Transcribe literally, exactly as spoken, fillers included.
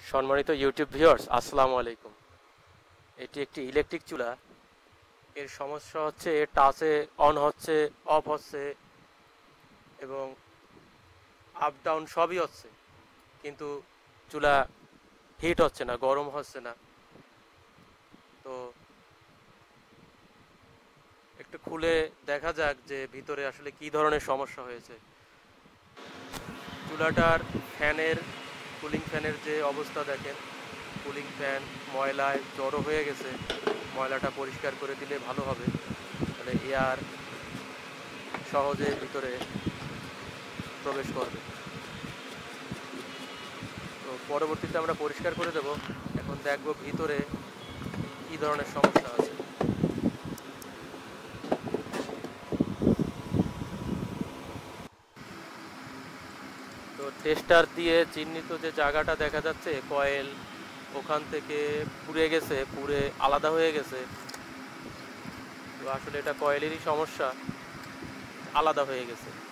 সম্মানিত YouTube viewers, আসসালামু আলাইকুম। এটি একটি ইলেকট্রিক চুলা। এর সমস্যা হচ্ছে এর টাচে অন হচ্ছে, অফ হচ্ছে এবং আপ ডাউন সবই হচ্ছে, কিন্তু চুলা হিট হচ্ছে না, গরম হচ্ছে না। তো একটু খুলে দেখা যাক যে ভিতরে আসলে কি ধরনের সমস্যা হয়েছে। চুলাটার ফ্যানের কুলিং ফ্যানের যে অবস্থা দেখেন, কুলিং ফ্যান ময়লায় জড়ো হয়ে গেছে। ময়লাটা পরিষ্কার করে দিলে ভালো হবে, তাহলে এয়ার সহজে ভিতরে প্রবেশ করবে। তো পরবর্তীতে আমরা পরিষ্কার করে দেব। এখন দেখব ভিতরে কি ধরনের সমস্যা আছে। তো টেস্টার দিয়ে চিহ্নিত যে জায়গাটা দেখা যাচ্ছে কয়েল, ওখান থেকে পুড়ে গেছে, পুড়ে আলাদা হয়ে গেছে। তো আসলে এটা কয়েলেরই সমস্যা, আলাদা হয়ে গেছে।